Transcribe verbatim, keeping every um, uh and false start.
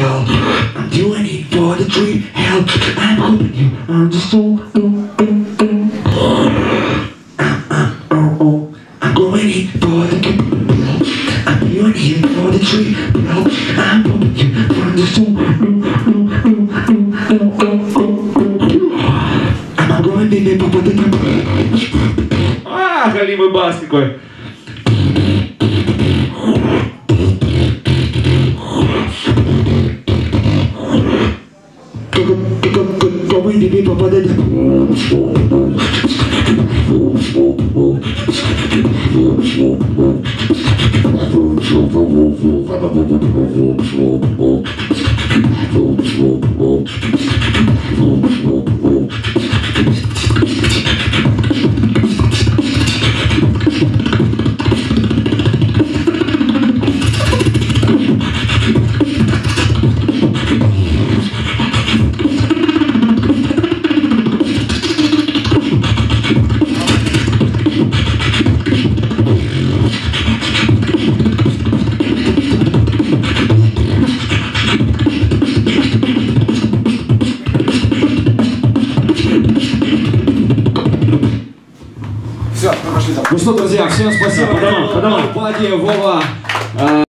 hell. I'm doing it for the dream. Hell, I'm hoping you understand. I'm going in for the dream. I'm doing it for the dream. Hell, I'm hoping you understand. I'm going in for the dream. А, галимый бас какой. Все, мы пошли. Ну что, друзья, всем спасибо. Подавай, подавай. Влади, Вова.